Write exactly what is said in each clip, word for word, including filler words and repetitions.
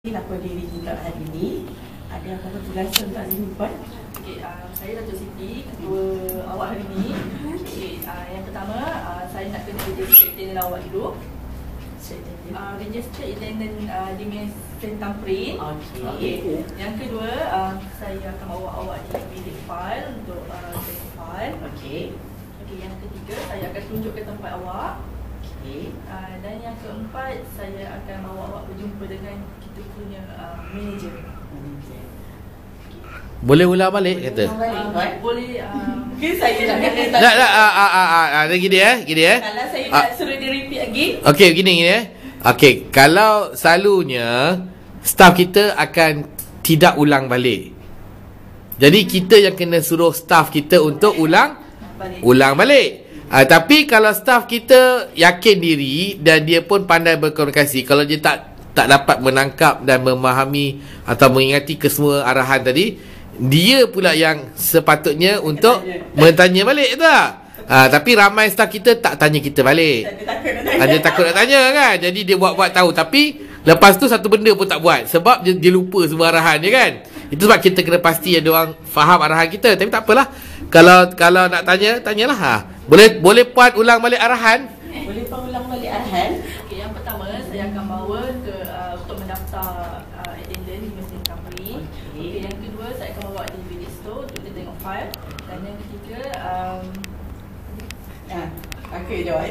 Lapor diri juga hari ini. Ada apa-apa tugasan untuk hari ini, Puan? Okay, uh, saya Datuk Siti, ketua awak hari ini. Okay, uh, yang pertama, uh, saya nak kena register attendant awak dulu. Uh, register attendant uh, di mesin thumbprint. Okey. Okay. Yang kedua, uh, saya akan bawa awak di bilik file untuk uh, check file. Okey. Okay, yang ketiga, saya akan tunjuk ke tempat awak. Okey. Uh, dan yang keempat, saya akan bawa awak berjumpa dengan kita punya uh, manager. Okey. Boleh ulang balik kata. Uh, boleh. Uh, Mungkin saya nak kena Tak tak ah ah ah ah gini eh, gini eh. Kalau saya Ah. nak suruh dia repeat lagi. Okey, gini gini eh. Okey, kalau selalunya staff kita akan tidak ulang balik. Jadi kita yang kena suruh staff kita untuk ulang balik. ulang balik. Ah, tapi kalau staff kita yakin diri dan dia pun pandai berkomunikasi, kalau dia tak tak dapat menangkap dan memahami atau mengingati kesemua arahan tadi, dia pula yang sepatutnya untuk bertanya balik tu tak? Ah, tapi ramai staff kita tak tanya kita balik. Dia takut nak tanya. Ah, dia takut nak tanya kan. Jadi dia buat-buat tahu, tapi lepas tu satu benda pun tak buat sebab dia, dia lupa semua arahan dia kan. Itu sebab kita kena pasti ada orang faham arahan kita. Tapi tak apalah. Kalau kalau nak tanya, tanyalah. Ha. Boleh boleh Puan ulang balik arahan? Boleh Puan ulang balik arahan? Okay, yang pertama saya akan bawa ke uh, untuk mendaftar uh, attendant di mesin thumbprint. Okey. Okay, yang kedua saya akan bawa di bilik store untuk dia tengok file. Dan yang ketiga um, Ah, aku yang jawab.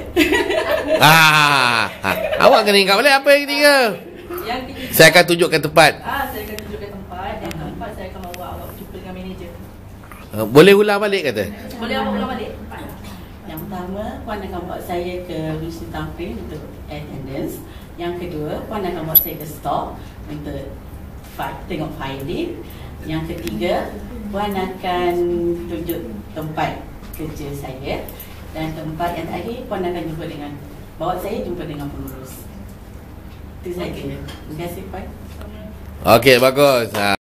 Ah, ha. Awak kena ingat balik apa yang ketiga. yang ketiga Saya akan tunjukkan tempat. ah saya akan tunjukkan tempat. Yang keempat saya akan bawa awak berjumpa dengan manager. Uh, boleh ulang balik kata. Boleh awak ulang balik? Yang pertama, Puan akan bawa saya ke mesin thumbprint untuk attendance. Yang kedua, Puan akan bawa saya ke store untuk fi- tengok filing. Yang ketiga, Puan akan tunjuk tempat kerja saya. Dan tempat yang terakhir, Puan akan jumpa dengan, bawa saya jumpa dengan pengurus. Itu saja. Terima kasih, Puan. Okey, bagus. Ha.